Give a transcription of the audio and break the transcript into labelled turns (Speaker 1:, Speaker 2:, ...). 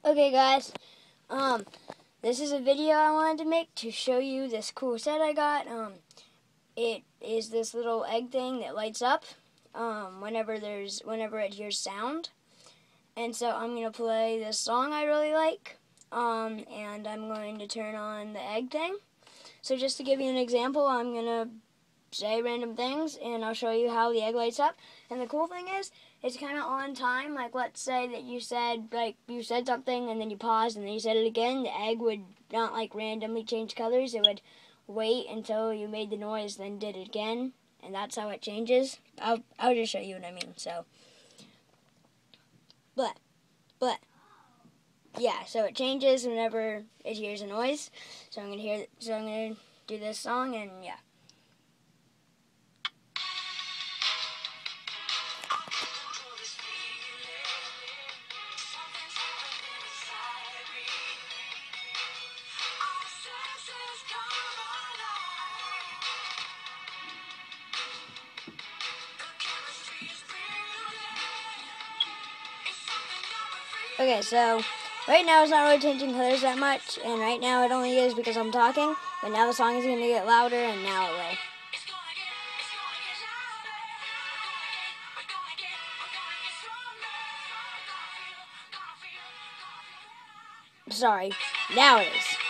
Speaker 1: Okay guys, this is a video I wanted to make to show you this cool set I got. It is this little egg thing that lights up whenever it hears sound. And so I'm going to play this song I really like, and I'm going to turn on the egg thing. So just to give you an example, I'm going to say random things and I'll show you how the egg lights up. And the cool thing is, it's kind of on time. Like, let's say that you said something and then you paused and then you said it again. The egg would not like randomly change colors. It would wait until you made the noise, then did it again, and that's how it changes. I'll just show you what I mean. So, but yeah. So it changes whenever it hears a noise. So I'm gonna do this song, and yeah. Okay, so right now it's not really changing colors that much, and right now it only is because I'm talking, but now the song is going to get louder, and now it will. Sorry, now it is.